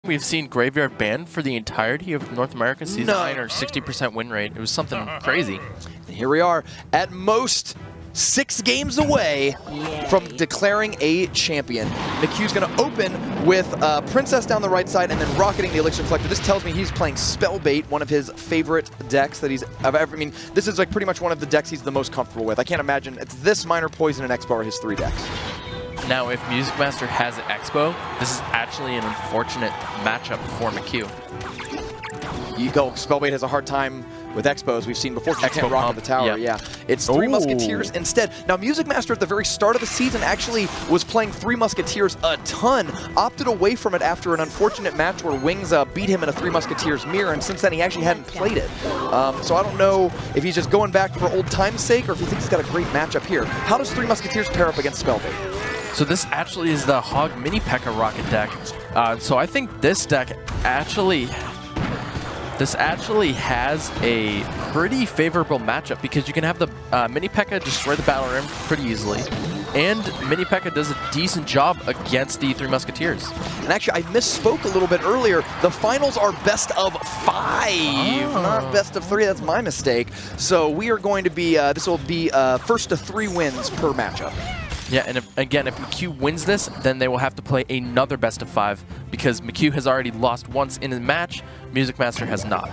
We've seen Graveyard banned for the entirety of North America Season 9 or 60% win rate. It was something crazy. And here we are, at most 6 games away from declaring a champion. McHugh's going to open with Princess down the right side and then rocketing the Elixir Collector. This tells me he's playing Spellbait, one of his favorite decks that he's ever. I mean, this is like pretty much one of the decks he's the most comfortable with. I can't imagine it's this, Minor Poison, and Expo are his 3 decks. Now, if MusicMaster has Expo, this is actually an unfortunate matchup for McHugh. Spellbait has a hard time with Expos. We've seen before. Expo can't rock the tower. Yeah. It's 3 Musketeers instead. Now, MusicMaster at the very start of the season actually was playing 3 Musketeers a ton. Opted away from it after an unfortunate match where Wings beat him in a 3 Musketeers mirror, and since then he actually hadn't played it. So I don't know if he's just going back for old time's sake or if he thinks he's got a great matchup here. How does 3 Musketeers pair up against Spellbait? So this actually is the Hog Mini P.E.K.K.A. Rocket deck. So I think this deck actually has a pretty favorable matchup because you can have the Mini P.E.K.K.A. destroy the Battle Rim pretty easily. And Mini P.E.K.K.A. does a decent job against the 3 Musketeers. And actually, I misspoke a little bit earlier. The finals are best of 5, not best of 3. That's my mistake. So we are going to be, this will be first to 3 wins per matchup. Yeah, and if McHugh wins this, then they will have to play another best of 5 because McHugh has already lost once in a match, MusicMaster has not.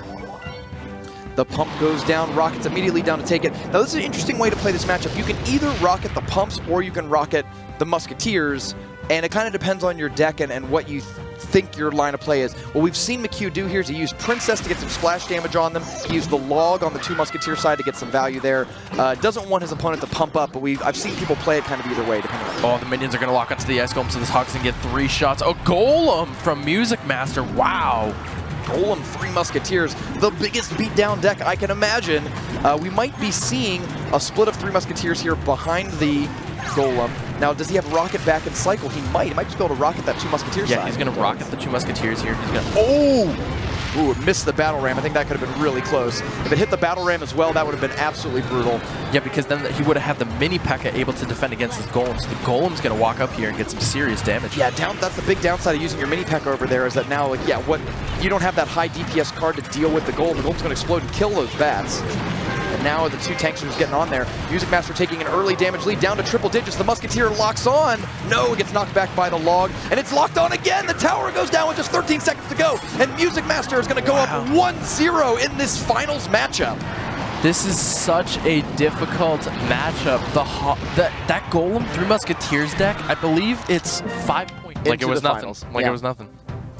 The pump goes down, Rocket's immediately down to take it. Now this is an interesting way to play this matchup. You can either rocket the pumps or you can rocket the Musketeers, and it kind of depends on your deck and what you think your line of play is. What we've seen McHugh do here is he used Princess to get some splash damage on them. He used the Log on the 2 Musketeer side to get some value there. Doesn't want his opponent to pump up, but I've seen people play it kind of either way, depending on. Oh, the minions are going to lock onto the Ice Golem, so this Hog's going to get 3 shots. Oh, Golem from MusicMaster. Wow. Golem, 3 Musketeers, the biggest beatdown deck I can imagine. We might be seeing a split of 3 Musketeers here behind the Golem. Now, does he have Rocket back in cycle? He might just be able to rocket that 2 Musketeers side. Yeah, he's going to rocket the 2 Musketeers here. He's going to... Oh! Ooh, it missed the Battle Ram. I think that could have been really close. If it hit the Battle Ram as well, that would have been absolutely brutal. Yeah, because then he would have had the Mini P.E.K.K.A. able to defend against his Golems. The Golem's going to walk up here and get some serious damage. Yeah, that's the big downside of using your Mini P.E.K.K.A. over there is that now, like, yeah, you don't have that high DPS card to deal with the Golem. The Golem's going to explode and kill those bats. And now the 2 Tanksters getting on there. MusicMaster taking an early damage lead down to triple digits. The Musketeer locks on. No, gets knocked back by the Log. And it's locked on again. The tower goes down with just 13 seconds to go. And MusicMaster is going to go up 1-0 in this finals matchup. This is such a difficult matchup. That Golem 3 Musketeers deck, I believe it's 5 points. Like it was nothing. Like it was nothing.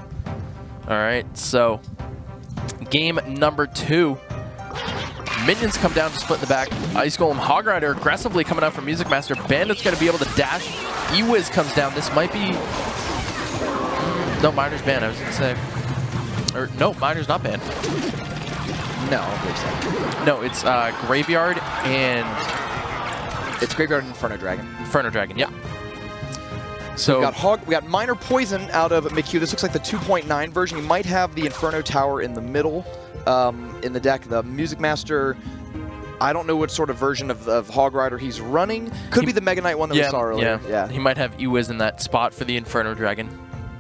All right, so game number 2. Minions come down to split in the back. Ice Golem, Hog Rider aggressively coming out from MusicMaster. Bandit's going to be able to dash. E-Wiz comes down. This might be... No, Miner's banned, I was going to say. Or, no, Miner's not banned. No, I don't believe so. No, it's Graveyard and... It's Graveyard and Inferno Dragon. Inferno Dragon, yeah. So we got Minor Poison out of McHugh. This looks like the 2.9 version. You might have the Inferno Tower in the middle in the deck. The MusicMaster, I don't know what sort of version of Hog Rider he's running. Could be the Mega Knight one that we saw earlier. Yeah, he might have E-Wiz in that spot for the Inferno Dragon.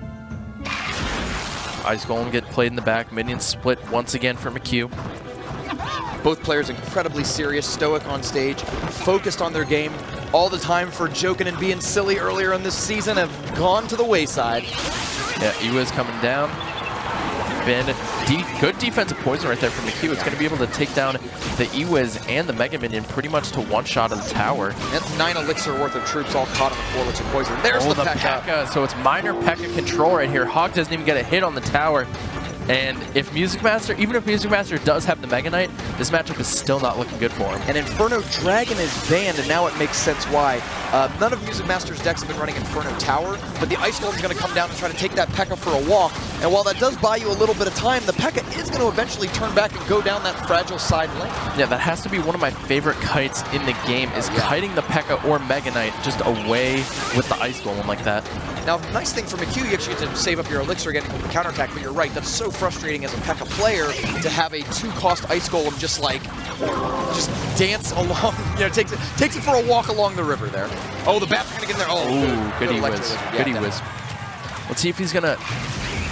Ice Golem get played in the back. Minions split once again for McHugh. Both players incredibly serious, stoic on stage, focused on their game. All the time for joking and being silly earlier in this season have gone to the wayside. Yeah, E-Wiz coming down. Bandit, good defensive poison right there from McHugh. It's going to be able to take down the E-Wiz and the Mega Minion pretty much to one-shot of the tower. That's 9 elixir worth of troops all caught on the 4 elixir poison. There's the P.E.K.K.A. So it's Minor P.E.K.K.A. control right here. Hog doesn't even get a hit on the tower. And if MusicMaster, even if MusicMaster does have the Mega Knight, this matchup is still not looking good for him. And Inferno Dragon is banned, and now it makes sense why. None of MusicMaster's decks have been running Inferno Tower, but the Ice Golem is going to come down and try to take that P.E.K.K.A. for a walk. And while that does buy you a little bit of time, the P.E.K.K.A. is going to eventually turn back and go down that fragile side lane. Yeah, that has to be one of my favorite kites in the game, is kiting the P.E.K.K.A. or Mega Knight just away with the Ice Golem like that. Now, the nice thing for McHugh, you actually get to save up your elixir again with the counterattack, but you're right, that's so frustrating as a P.E.K.K.A. player to have a 2-cost Ice Golem just dance along, takes it for a walk along the river there. Oh, the bats are going to get in there. Oh, good E-Wiz. Good E-Wiz. Let's see if he's going to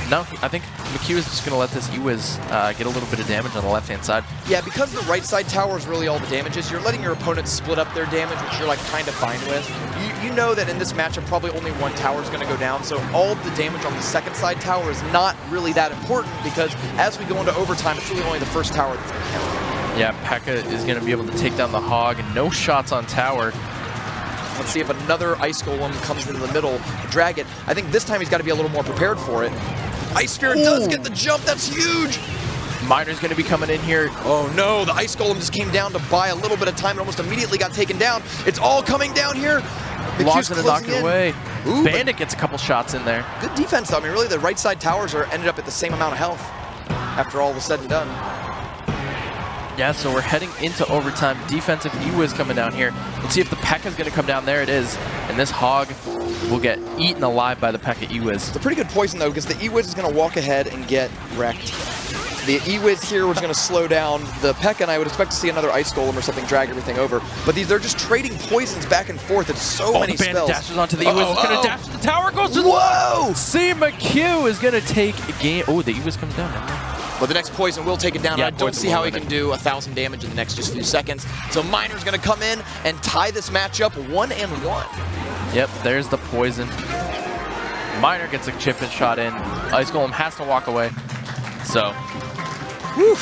No, I think McHugh is just going to let this E-Wiz get a little bit of damage on the left-hand side. Yeah, because the right side tower is really all the damages, you're letting your opponent split up their damage, which you're like kind of fine with. You know that in this matchup, probably only one tower is going to go down, so all of the damage on the second side tower is not really that important, because as we go into overtime, it's really only the first tower that's going to count. Yeah, P.E.K.K.A is going to be able to take down the Hog, and no shots on tower. Let's see if another Ice Golem comes into the middle to drag it. I think this time he's got to be a little more prepared for it. Ice Spirit does get the jump. That's huge. Miner's going to be coming in here. Oh no, the Ice Golem just came down to buy a little bit of time and almost immediately got taken down. It's all coming down here. Logs going to knock it away. Ooh, Bandit gets a couple shots in there. Good defense though. I mean, really, the right side towers ended up at the same amount of health after all was said and done. Yeah, so we're heading into overtime. Defensive E-Wiz coming down here. Let's see if the P.E.K.K.A is going to come down. There it is. And this Hog will get eaten alive by the P.E.K.K.A E-Wiz. It's a pretty good poison, though, because the E-Wiz is going to walk ahead and get wrecked. The E-Wiz here was going to slow down the P.E.K.K.A, and I would expect to see another Ice Golem or something drag everything over. But they're just trading poisons back and forth. It's so many the spells. Dashes onto the E-Wiz. It's going to dash to the tower. Goes to the Whoa! CmcHugh is going to take a game. Oh, the E-Wiz comes down. But the next poison will take it down. Yeah, I don't see how he can do 1,000 damage in the next just few seconds. So Miner's going to come in and tie this matchup 1-1. Yep, there's the poison. Miner gets a chip and shot in. Ice Golem has to walk away. So, whew.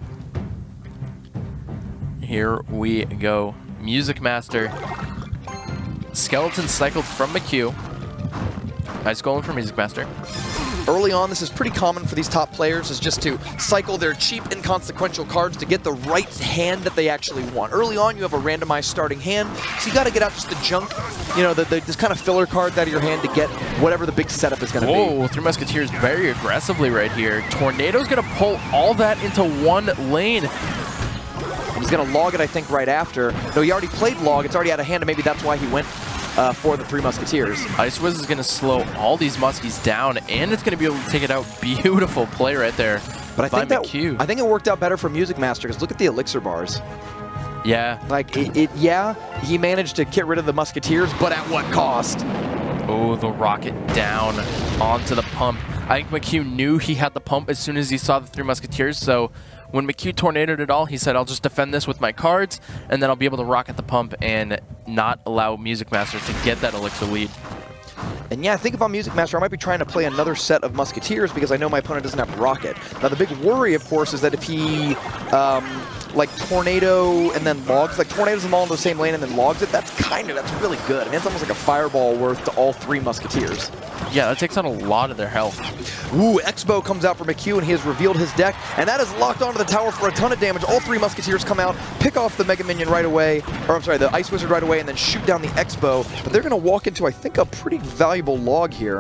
Here we go. MusicMaster. Skeleton cycled from McHugh. Ice Golem for MusicMaster. Early on, this is pretty common for these top players, is just to cycle their cheap, inconsequential cards to get the right hand that they actually want. Early on, you have a randomized starting hand, so you got to get out just the junk, you know, this kind of filler cards out of your hand to get whatever the big setup is going to be. Whoa, Three Musketeers very aggressively right here. Tornado's going to pull all that into one lane. And he's going to log it, I think, right after. No, he already played log. It's already out of hand, and maybe that's why he went for the Three Musketeers. Icewiz is going to slow all these muskies down, and it's going to be able to take it out. Beautiful play right there. But I think it worked out better for MusicMaster, because look at the elixir bars. Yeah. Like, yeah, he managed to get rid of the Musketeers, but at what cost? Oh, the rocket down onto the pump. I think McHugh knew he had the pump as soon as he saw the Three Musketeers, so when McHugh tornadoed it all, he said, I'll just defend this with my cards, and then I'll be able to rocket the pump and not allow MusicMaster to get that elixir lead. And yeah, I think if I'm MusicMaster, I might be trying to play another set of Musketeers because I know my opponent doesn't have rocket. Now, the big worry, of course, is that if he like Tornado and then logs, like tornadoes them all into the same lane and then logs it, that's really good. I mean, it's almost like a fireball worth to all three Musketeers. Yeah, that takes out a lot of their health. Ooh, Expo comes out for McHugh, and he has revealed his deck, and that is locked onto the tower for a ton of damage. All three Musketeers come out, pick off the Mega Minion right away, or I'm sorry, the Ice Wizard right away, and then shoot down the Expo. But they're going to walk into, I think, a pretty valuable log here.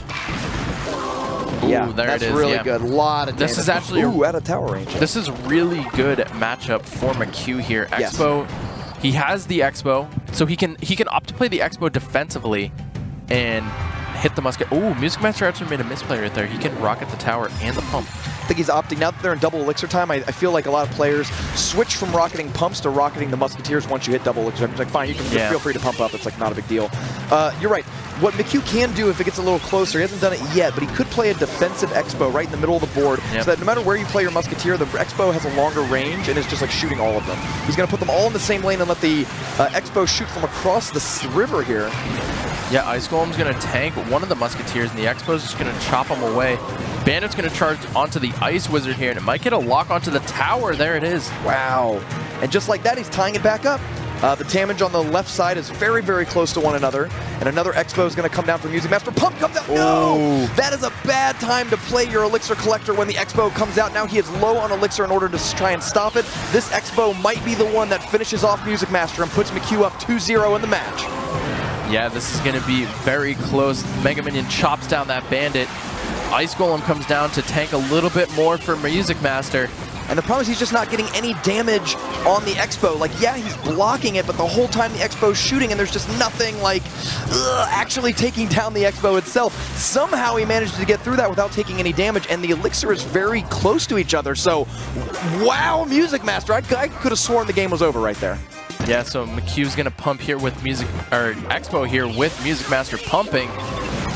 Ooh, yeah, there that's it is. really Yeah. good. A lot of damage. This is actually out of tower range. This is really good matchup for McHugh here. Expo, he has the Expo, so he can opt to play the Expo defensively and hit the musket. Ooh, MusicMaster actually made a misplay right there. He can rocket the tower and the pump. I think he's opting, now that they're in double elixir time, I feel like a lot of players switch from rocketing pumps to rocketing the Musketeers once you hit double elixir. It's like, fine, you can feel free to pump up. It's like not a big deal. You're right. What McHugh can do if it gets a little closer, he hasn't done it yet, but he could play a defensive Expo right in the middle of the board, so that no matter where you play your Musketeer, the Expo has a longer range and is just like shooting all of them. He's going to put them all in the same lane and let the Expo shoot from across the river here. Yeah, Ice Golem's going to tank one of the Musketeers, and the Expo's just going to chop him away. Bandit's going to charge onto the Ice Wizard here, and it might get a lock onto the tower. There it is. Wow. And just like that, he's tying it back up. The damage on the left side is very, very close to one another. And another Expo is going to come down from MusicMaster. Pump comes out. No! That is a bad time to play your Elixir Collector when the Expo comes out. Now he is low on Elixir in order to try and stop it. This Expo might be the one that finishes off MusicMaster and puts McHugh up 2-0 in the match. Yeah, this is going to be very close. Mega Minion chops down that Bandit. Ice Golem comes down to tank a little bit more for MusicMaster. And the problem is he's just not getting any damage on the Expo. Like, yeah, he's blocking it, but the whole time the Expo's shooting, and there's just nothing like actually taking down the Expo itself. Somehow he managed to get through that without taking any damage, and the Elixir is very close to each other. So, wow, MusicMaster. I could have sworn the game was over right there. Yeah, so McHugh's going to pump here with Expo here with MusicMaster pumping.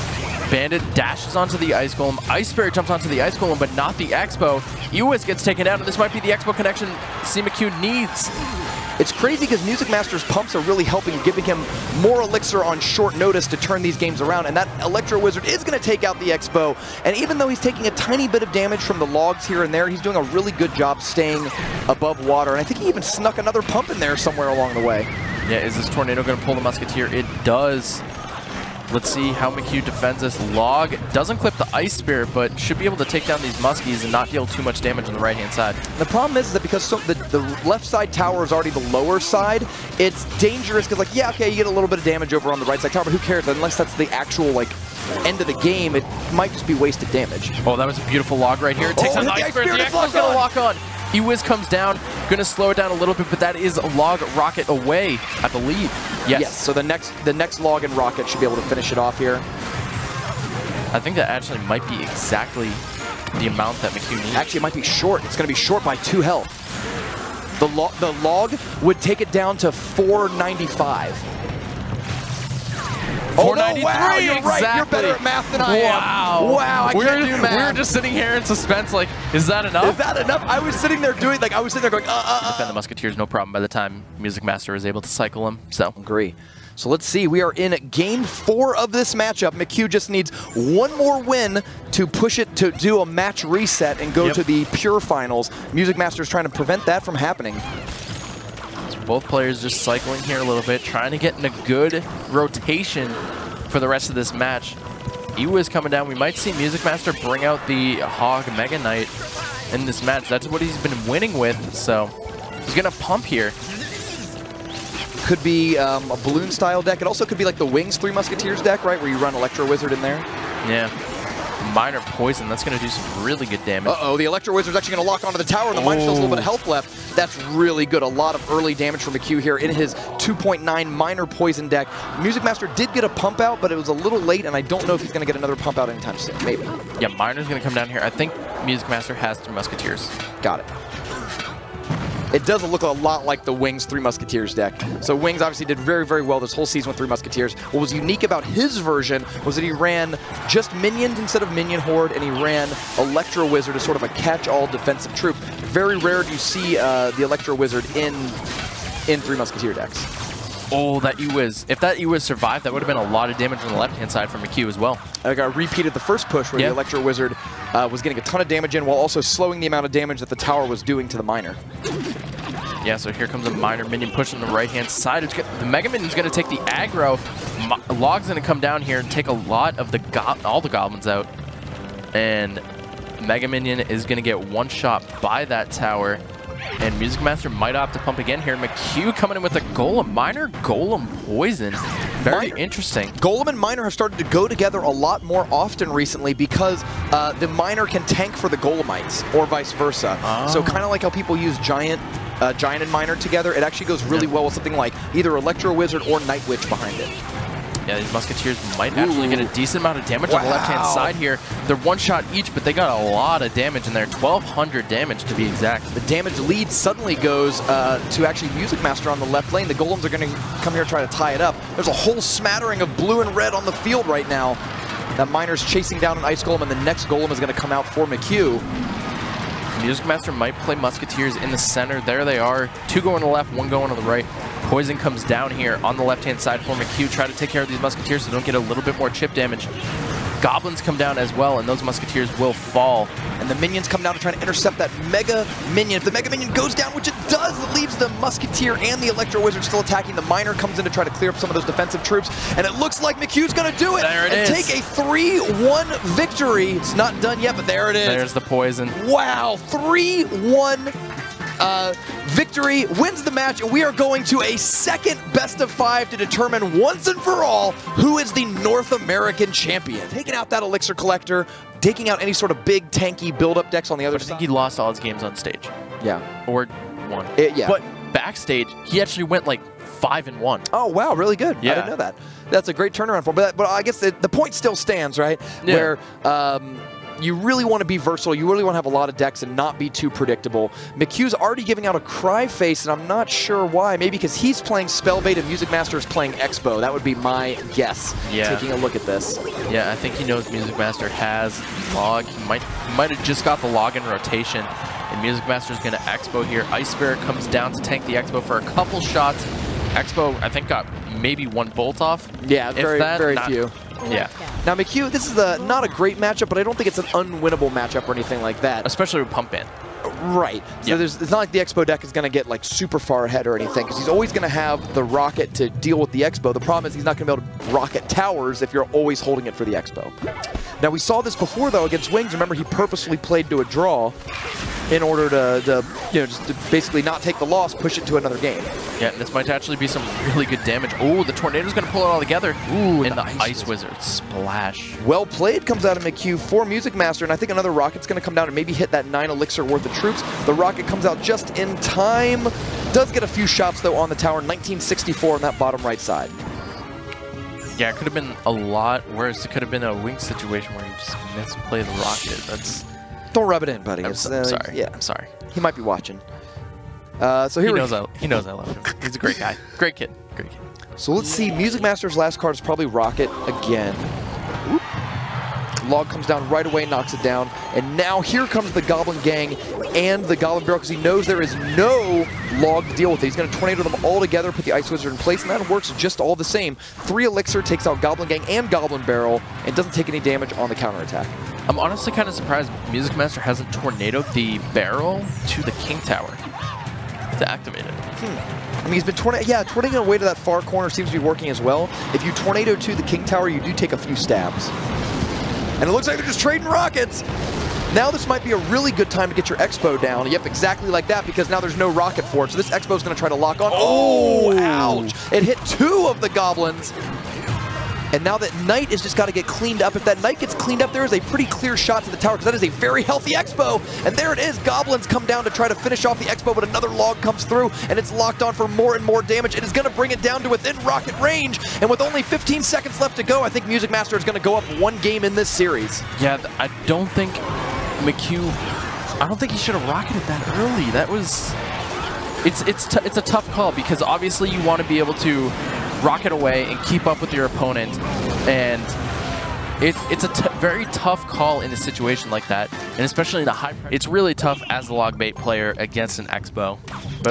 Bandit dashes onto the Ice Golem. Ice Spirit jumps onto the Ice Golem, but not the Expo. Ewis gets taken out, and this might be the Expo connection CmcHugh needs. It's crazy because MusicMaster's pumps are really helping, giving him more elixir on short notice to turn these games around, and that Electro Wizard is going to take out the Expo. And even though he's taking a tiny bit of damage from the logs here and there, he's doing a really good job staying above water. And I think he even snuck another pump in there somewhere along the way. Yeah, is this Tornado going to pull the Musketeer? It does. Let's see how McHugh defends this. Log doesn't clip the Ice Spirit, but should be able to take down these Muskies and not deal too much damage on the right-hand side. The problem is that because the left side tower is already the lower side, it's dangerous because, like, yeah, okay, you get a little bit of damage over on the right side tower, but who cares? Unless that's the actual, like, end of the game, it might just be wasted damage. Oh, that was a beautiful log right here. It takes out the Ice Spirit. The Expo's going to lock on. Ewiz comes down, going to slow it down a little bit, but that is a log rocket away, I believe. Yes. So the next log and rocket should be able to finish it off here. I think that actually might be exactly the amount that McHugh needs. Actually, it might be short. It's going to be short by 2 health. The log would take it down to 495. Oh, no, wow, you're exactly. right. You're better at math than I am. Wow, I can't do math. We were just sitting here in suspense like, is that enough? Is that enough? I was sitting there doing, like, I was sitting there going, Defend the Musketeers, no problem by the time MusicMaster was able to cycle him, so. Agree. So let's see, we are in game 4 of this matchup. McHugh just needs one more win to push it to do a match reset and go to the pure finals. MusicMaster is trying to prevent that from happening. Both players just cycling here a little bit, trying to get in a good rotation for the rest of this match. Ewa is coming down. We might see MusicMaster bring out the Hog Mega Knight in this match. That's what he's been winning with, so he's going to pump here. Could be a balloon-style deck. It also could be like the Wings 3 Musketeers deck, right, where you run Electro Wizard in there. Yeah. Minor Poison, that's going to do some really good damage. Uh-oh, the Electro Wizard's actually going to lock onto the tower, and the Miner still has a little bit of health left. That's really good. A lot of early damage from McHugh here in his 2.9 Minor Poison deck. MusicMaster did get a pump out, but it was a little late, and I don't know if he's going to get another pump out anytime soon. Maybe. Yeah, Miner's going to come down here. I think MusicMaster has 3 Musketeers. Got it. It does look a lot like the Wings 3 Musketeers deck. So Wings obviously did very, very well this whole season with 3 Musketeers. What was unique about his version was that he ran just minions instead of Minion Horde, and he ran Electro Wizard as sort of a catch-all defensive troop. Very rare do you see the Electro Wizard in 3 Musketeer decks. Oh, that Ewiz. If that Ewiz survived, that would have been a lot of damage on the left-hand side from McHugh as well. I got repeated the first push where the Electro Wizard was getting a ton of damage in while also slowing the amount of damage that the tower was doing to the Miner. Yeah, so here comes a Miner minion push on the right-hand side. The Mega Minion's going to take the aggro. Log's going to come down here and take a lot of all the goblins out. And Mega Minion is going to get one shot by that tower. And MusicMaster might opt to pump again here. McHugh coming in with a Golem. Miner Golem Poison. Very interesting. Golem and Miner have started to go together a lot more often recently because the Miner can tank for the Golemites, or vice versa. Oh. So kind of like how people use Giant and Miner together, it actually goes really well with something like either Electro Wizard or Night Witch behind it. Yeah, these Musketeers might actually get a decent amount of damage on the left-hand side here. They're one shot each, but they got a lot of damage in there. 1,200 damage to be exact. The damage lead suddenly goes to actually MusicMaster on the left lane. The Golems are going to come here and try to tie it up. There's a whole smattering of blue and red on the field right now. That Miner's chasing down an Ice Golem, and the next Golem is going to come out for McHugh. MusicMaster might play Musketeers in the center. There they are. 2 going to the left, 1 going to the right. Poison comes down here on the left-hand side for McHugh. Try to take care of these Musketeers so they don't get a little bit more chip damage. Goblins come down as well, and those Musketeers will fall. And the Minions come down to try to intercept that Mega Minion. If the Mega Minion goes down, which it does, it leaves the Musketeer and the Electro Wizard still attacking. The Miner comes in to try to clear up some of those defensive troops, and it looks like McHugh's going to do it. There it is. Take a 3-1 victory. It's not done yet, but there it is. There's the Poison. Wow, 3-1 victory, wins the match, and we are going to a second best-of-5 to determine once and for all who is the North American champion. Taking out that Elixir Collector, taking out any sort of big tanky build-up decks on the other side. I think he lost all his games on stage. Yeah. Or won. Yeah. But backstage, he actually went like 5-1. Oh, wow, really good. Yeah. I didn't know that. That's a great turnaround for him. But I guess the point still stands, right? Yeah. Where you really want to be versatile. You really want to have a lot of decks and not be too predictable. McHugh's already giving out a cry face, and I'm not sure why. Maybe because he's playing Spellbait and MusicMaster is playing Expo. That would be my guess, taking a look at this. Yeah, I think he knows MusicMaster has log. He might have just got the log in rotation, and MusicMaster is going to Expo here. Ice Spirit comes down to tank the Expo for a couple shots. Expo, I think, got maybe one bolt off. Yeah, very few. Yeah. Now, McHugh, this is not a great matchup, but I don't think it's an unwinnable matchup or anything like that. Especially with Pump Ban. Right. So it's not like the Expo deck is going to get like super far ahead or anything, because he's always going to have the Rocket to deal with the Expo. The problem is he's not going to be able to Rocket towers if you're always holding it for the Expo. Now, we saw this before, though, against Wings. Remember, he purposely played to a draw in order to just to basically not take the loss, push it to another game. Yeah, this might actually be some really good damage. Oh, the Tornado's going to pull it all together. Ooh, and the Ice Wizard. Splash. Well played comes out of McHugh for MusicMaster, and I think another Rocket's going to come down and maybe hit that 9 elixir worth of troops. The Rocket comes out just in time. Does get a few shots, though, on the tower. 1964 on that bottom right side. Yeah, it could have been a lot worse. It could have been a Wing situation where you just misplay the Rocket. That's... Don't rub it in, buddy. I'm sorry. Yeah, I'm sorry. He might be watching. So here he knows I love him. He's a great guy. Great kid. Great kid. So let's see. MusicMaster's last card is probably Rocket again. Oop. Log comes down right away, knocks it down. And now here comes the Goblin Gang and the Goblin Barrel, because he knows there is no log to deal with it. He's going to Tornado them all together, put the Ice Wizard in place, and that works just all the same. 3 elixir takes out Goblin Gang and Goblin Barrel, and doesn't take any damage on the counterattack. I'm honestly kind of surprised MusicMaster hasn't tornadoed the barrel to the King Tower to activate it. I mean, he's been tornadoing away to that far corner seems to be working as well. If you tornado to the King Tower, you do take a few stabs. And it looks like they're just trading rockets. Now this might be a really good time to get your Expo down. Yep, exactly like that, because now there's no rocket for it. So this Expo is going to try to lock on. Oh, ouch. It hit 2 of the Goblins. And now that Knight has just got to get cleaned up. If that Knight gets cleaned up, there is a pretty clear shot to the tower, because that is a very healthy Expo. And there it is. Goblins come down to try to finish off the Expo, but another log comes through, and it's locked on for more and more damage. It is going to bring it down to within rocket range. And with only 15 seconds left to go, I think MusicMaster is going to go up 1 game in this series. Yeah, I don't think McHugh, I don't think he should have rocketed that early. That was, it's a tough call, because obviously you want to be able to rocket away and keep up with your opponent, and it's a very tough call in a situation like that, and especially in a high pressure. It's really tough as the log bait player against an Expo,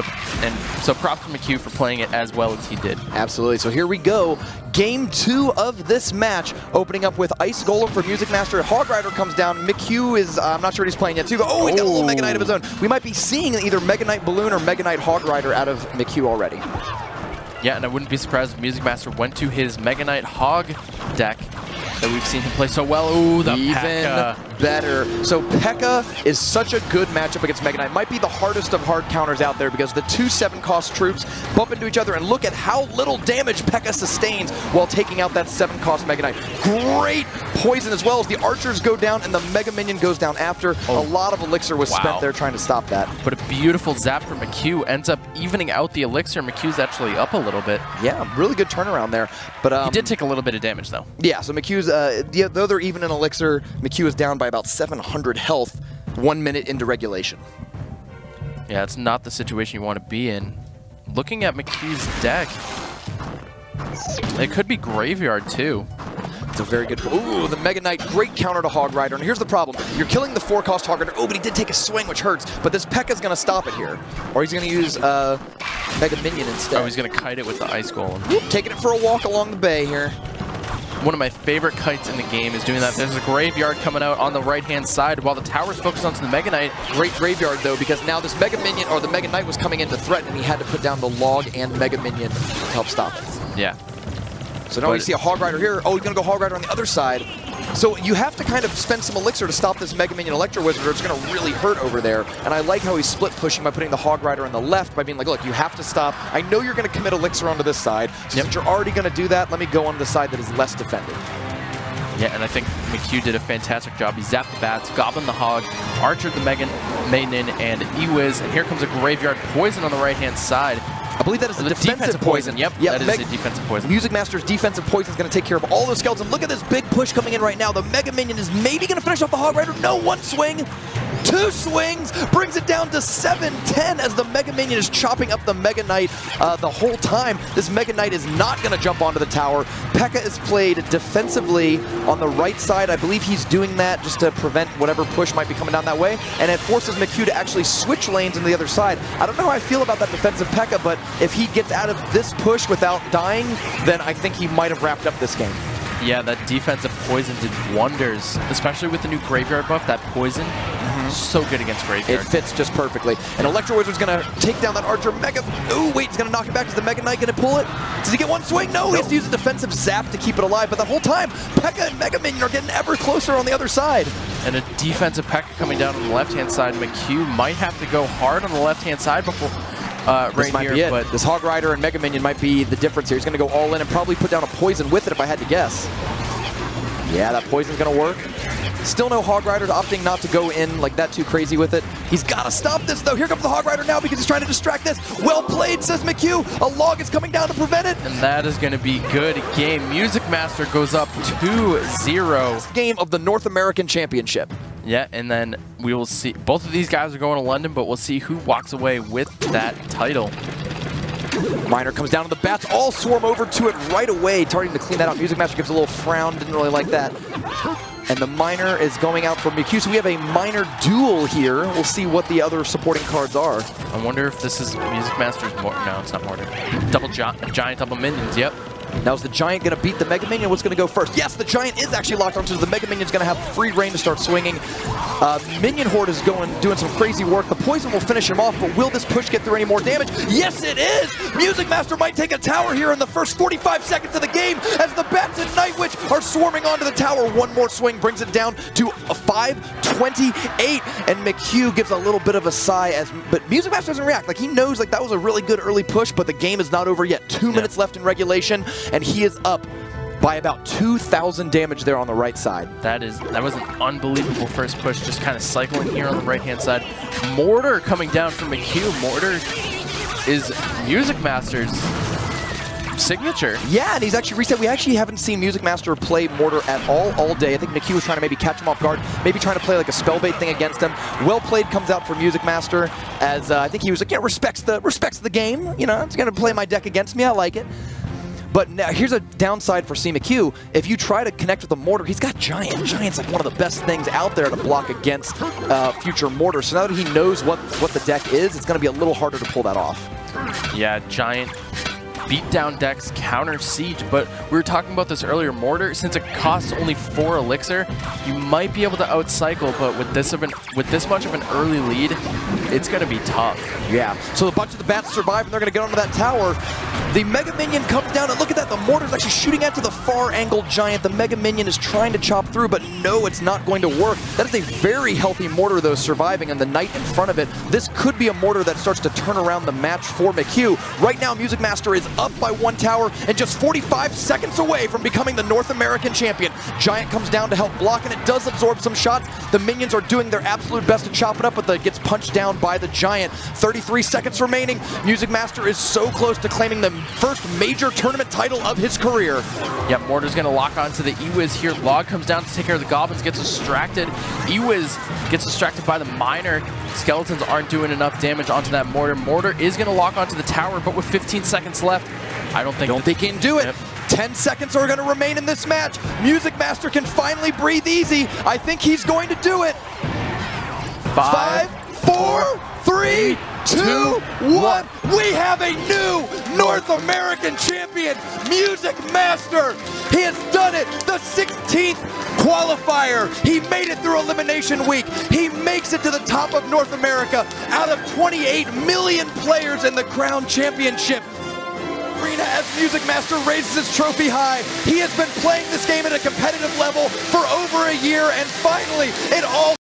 and so props to McHugh for playing it as well as he did. Absolutely. So here we go. Game 2 of this match, opening up with Ice Golem for MusicMaster. Hog Rider comes down. McHugh is, I'm not sure what he's playing yet too. Oh, he's got a little Mega Knight of his own. We might be seeing either Mega Knight Balloon or Mega Knight Hog Rider out of McHugh already. Yeah, and I wouldn't be surprised if MusicMaster went to his Mega Knight Hog deck that we've seen him play so well. Ooh, the P.E.K.K.A. Better. So P.E.K.K.A. is such a good matchup against Mega Knight. Might be the hardest of hard counters out there, because the 2 7-cost troops bump into each other, and look at how little damage P.E.K.K.A. sustains while taking out that 7-cost Mega Knight. Great poison as well, as the archers go down and the Mega Minion goes down after. A lot of elixir was spent there trying to stop that. But a beautiful zap from McHugh ends up evening out the elixir. McHugh's actually up a little bit. Yeah, really good turnaround there. But he did take a little bit of damage, though. Yeah, so McHugh's, though they're even in elixir, McHugh is down by about 700 health 1 minute into regulation. Yeah, it's not the situation you want to be in. Looking at McHugh's deck, it could be Graveyard, too. It's a very good... Ooh, the Mega Knight, great counter to Hog Rider. And here's the problem. You're killing the 4-cost Hog Rider. Oh, but he did take a swing, which hurts. But this P.E.K.K.A.'s going to stop it here. Or he's going to use Mega Minion instead. Oh, he's going to kite it with the Ice Golem. Taking it for a walk along the bay here. One of my favorite kites in the game is doing that. There's a Graveyard coming out on the right-hand side while the tower's focused onto the Mega Knight. Great Graveyard, though, because now this Mega Minion, or the Mega Knight, was coming in to threaten, and he had to put down the Log and Mega Minion to help stop it. Yeah. So now we see a Hog Rider here. Oh, he's going to go Hog Rider on the other side. So you have to kind of spend some elixir to stop this Mega Minion Electro Wizard, or it's going to really hurt over there. And I like how he's split pushing by putting the Hog Rider on the left, by being like, look, you have to stop. I know you're going to commit elixir onto this side. So since you're already going to do that, let me go on the side that is less defended. Yeah, and I think McHugh did a fantastic job. He zapped the bats, Goblin the Hog, Archer the Minion, and E-Wiz. And here comes a Graveyard Poison on the right-hand side. I believe that is a defensive poison. Yep, that is a defensive poison. MusicMaster's defensive poison is going to take care of all those skeletons. Look at this big push coming in right now. The Mega Minion is maybe going to finish off the Hog Rider. No, one swing. 2 swings, brings it down to 7-10 as the Mega Minion is chopping up the Mega Knight the whole time. This Mega Knight is not going to jump onto the tower. P.E.K.K.A is played defensively on the right side. I believe he's doing that just to prevent whatever push might be coming down that way, and it forces CmcHugh to actually switch lanes into the other side. I don't know how I feel about that defensive P.E.K.K.A, but if he gets out of this push without dying, then I think he might have wrapped up this game. Yeah, that defensive poison did wonders, especially with the new Graveyard buff. That poison, so good against Graveyard. It fits just perfectly. And Electro Wizard's going to take down that Archer Mega. Oh, wait, he's going to knock it back. Is the Mega Knight going to pull it? Does he get one swing? No, he has to use a defensive zap to keep it alive. But the whole time, P.E.K.K.A and Mega Minion are getting ever closer on the other side. And a defensive P.E.K.K.A coming down on the left-hand side. McHugh might have to go hard on the left-hand side before... this might be it. But this Hog Rider and Mega Minion might be the difference here. He's going to go all in and probably put down a poison with it if I had to guess. Yeah, that poison's going to work. Still no Hog Riders, opting not to go in like that too crazy with it. He's got to stop this, though. Here comes the Hog Rider now because he's trying to distract this. Well played, says McHugh. A log is coming down to prevent it. And that is going to be good game. MusicMaster goes up 2-0. Game of the North American Championship. Yeah, and then we will see. Both of these guys are going to London, but we'll see who walks away with that title. Miner comes down to the bats, all swarm over to it right away, starting to clean that out. MusicMaster gives a little frown, didn't really like that. And the Miner is going out for McHugh, so we have a Miner duel here. We'll see what the other supporting cards are. I wonder if this is MusicMaster's Mortar. No, it's not Mortar. Double Giant, double Minions, yep. Now is the Giant going to beat the Mega Minion? What's going to go first? Yes, the Giant is actually locked onto the Mega Minion's going to have free reign to start swinging. Minion Horde is doing some crazy work. The poison will finish him off, but will this push get through any more damage? Yes, it is! MusicMaster might take a tower here in the first 45 seconds of the game as the Bats and Night Witch are swarming onto the tower. One more swing brings it down to a 5-28, and McHugh gives a little bit of a sigh, but MusicMaster doesn't react. Like, he knows like that was a really good early push, but the game is not over yet. 2 minutes left in regulation, and he is up by about 2,000 damage there on the right side. That was an unbelievable first push, just kind of cycling here on the right-hand side. Mortar coming down from McHugh. Mortar is MusicMaster's signature. Yeah, and he's actually reset. We actually haven't seen MusicMaster play Mortar at all day. I think McHugh was trying to maybe catch him off guard, maybe trying to play like a spell bait thing against him. Well played comes out for MusicMaster, as I think he was like, yeah, respects the game. You know, it's gonna play my deck against me. I like it. But now here's a downside for CmcHugh. If you try to connect with the Mortar, he's got Giant. Giant's like one of the best things out there to block against future Mortar. So now that he knows what the deck is, it's going to be a little harder to pull that off. Yeah, Giant beat down decks, counter siege, but we were talking about this earlier. Mortar, since it costs only 4 elixir, you might be able to outcycle, but with this much of an early lead, it's going to be tough. Yeah, so a bunch of the Bats survive, and they're going to get onto that tower. The Mega Minion comes down, and look at that, the Mortar's actually shooting out to the far-angled Giant. The Mega Minion is trying to chop through, but no, it's not going to work. That is a very healthy Mortar, though, surviving, and the Knight in front of it. This could be a Mortar that starts to turn around the match for McHugh. Right now, MusicMaster is up by 1 tower and just 45 seconds away from becoming the North American champion. Giant comes down to help block, and it does absorb some shots. The Minions are doing their absolute best to chop it up, but it gets punched down by the Giant. 33 seconds remaining. MusicMaster is so close to claiming the first major tournament title of his career. Yep, Mortar's going to lock onto the E-Wiz here. Log comes down to take care of the Goblins, gets distracted. E-Wiz gets distracted by the Miner. Skeletons aren't doing enough damage onto that Mortar. Mortar is going to lock onto the tower, but with 15 seconds left, I don't think he can do it. Yep. 10 seconds are going to remain in this match. MusicMaster can finally breathe easy. I think he's going to do it. 5, 4, 3, 2, 1. We have a new North American champion, MusicMaster. He has done it, the 16th qualifier. He made it through Elimination Week. He makes it to the top of North America out of 28 million players in the Crown Championship. Arena as MusicMaster raises his trophy high. He has been playing this game at a competitive level for over a year, and finally, it all